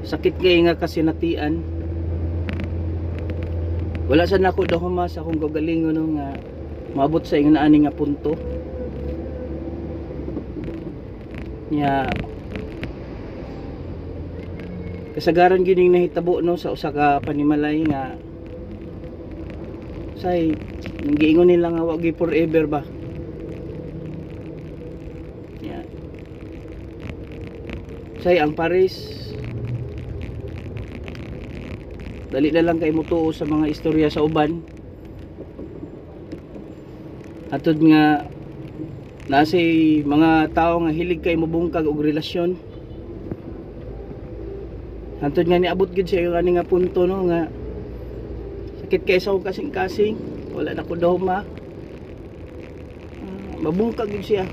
sakit kay nga kasinatian. Wala sa nako daw mas akong gagalingon no nga maabot sa ingon ani nga punto. Nya kasagaran gining nahitabo no sa usa ka panimalay nga say giingon nila nga wa gi forever ba. Nya say ang Paris dali na lang kay mutuo sa mga istorya sa uban. Atod nga nasay mga tao nga hilig kay mobungkag og relasyon. Atod nga niabot gid siya ani nga punto no nga sakit kay sa kasing-kasing, wala na ko daw mabungkag gid siya.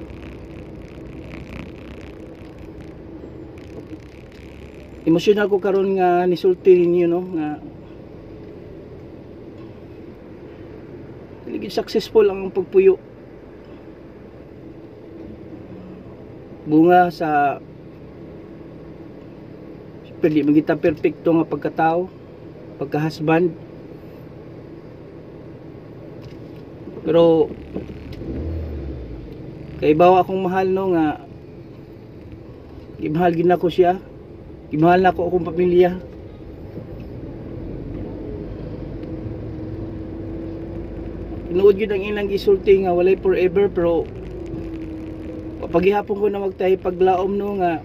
Emosyonal ko karon nga nisulti ninyo no nga ligid successful ang pagpuyo bunga sa pili magita perfecto nga pagkatao, pagka-husband. Pero kay bawa akong mahal no nga gimahal gid nako siya. Gimahal na ko akong pamilya. Tinuod yun ang ilang gisulti nga walay forever, pero paghihapon ko na magtahi paglaom no nga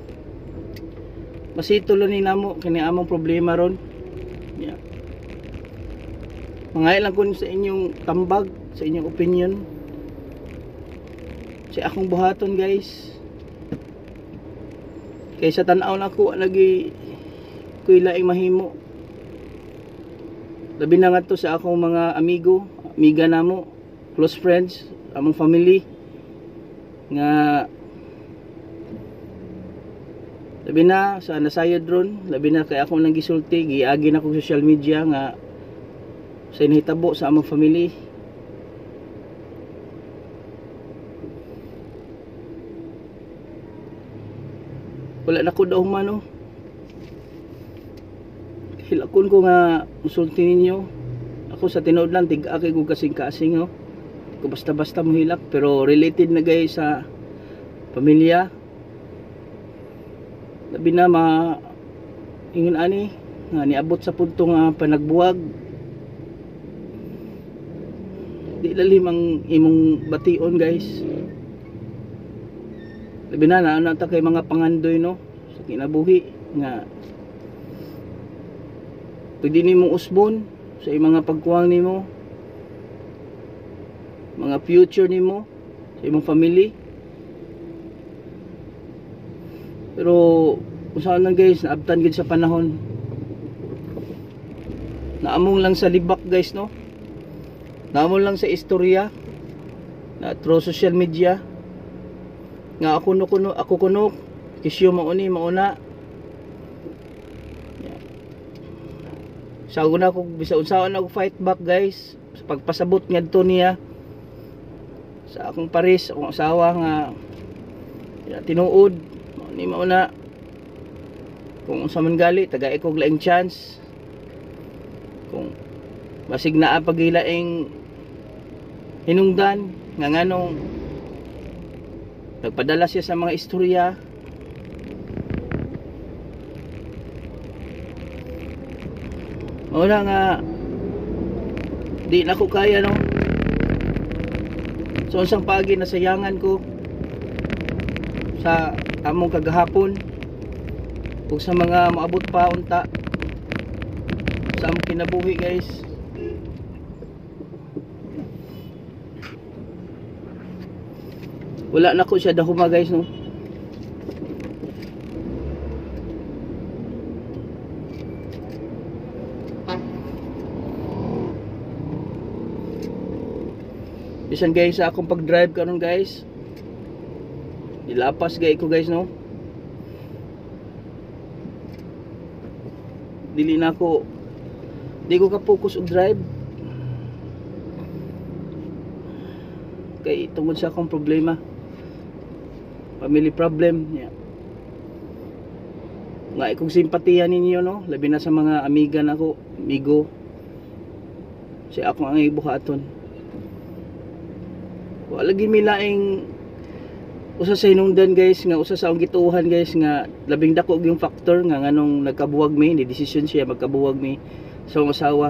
masito lang ni namo kini among problema ron. Yeah. Mangay lang ko sa inyong tambag, sa inyong opinion. Sa akong buhaton guys. Kaysa tanaw na ko lagi ko'y laing mahimo. Labi na nga to sa akong mga amiga namo, close friends, among family nga labi na sa nasayod ron, labi na kay akong nang gisulti, giagi na ko social media nga sa inhitabo sa among family. Wala na ko daw mano. Hilakon ko nga musulti ninyo. Ako sa tinuod lang tig-aki ko kasing-kasing no. Ko basta-basta mo hilak pero related na gay sa pamilya. Labi na ingon ani nga niabot sa punto nga panagbuwag. Di lalim ang imong bation guys. Labi na naano ta kay mga pangandoy no sa kinabuhi nga pwede nimo usbon sa mga pagkuwang nimo, mga future nimo sa imong family. Pero usahan lang guys, naabtan gid sa panahon. Naamong lang sa libak guys no. Naamong lang sa istorya na through social media. Nga ako kuno kisyo mauna sa una ko bisaon ako fight back guys sa pagpasabot ngadto niya sa akong Paris, akong asawa nga tinuod ni mauna kung sa man gali tagay ko laing chance kung basig naa pagilaing hinungdan nga nganong nagpadala siya sa mga istorya. Wala nga di na ko kaya no. So unsang pagi nasayangan ko sa among kagahapon ug sa mga maabot pa unta sa among kinabuhi guys. Wala na ko siya dahuma guys no. Bisan guys sa akong pag-drive karon guys. Ilapas gay ko guys no. Dili na ako di ko ka-focus og drive. Kay tungod sa akong problema. Family problem niya. nga ikong simpatiya ninyo, no, labi na sa mga amiga nako, amigo, si ako ang ibuhaton. Wala lagi milaing usa sa hinungdan guys, nga usa sa akong gituohan guys, nga labing dako yung factor nga nganong nagkabuwag mi, ni decision siya magkabuwag mi sa akong asawa.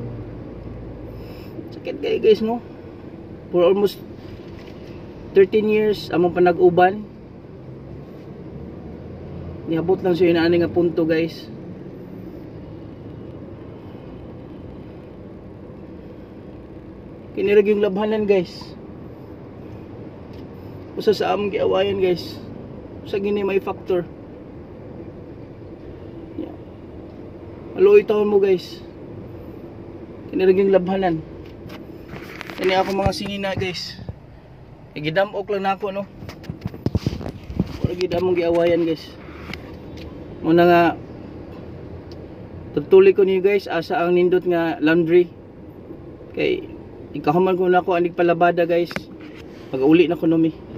Sakit kay guys, no, for almost 13 years among panag-uban, niabot lang siya inaani nga punto guys. Kinirag yung labhanan guys, usa sa among giawayan guys, usa gini may factor. Yeah. Aloy taon mo guys, kinirag yung labhanan. Kani ako mga singina guys, igidamok lang nako, no, wala gid among giawayan guys. Muna nga tutuloy ko niyo guys, asa ang nindot nga laundry kay ikahuman ko na ako anig palabada guys, pag uli na ko numi.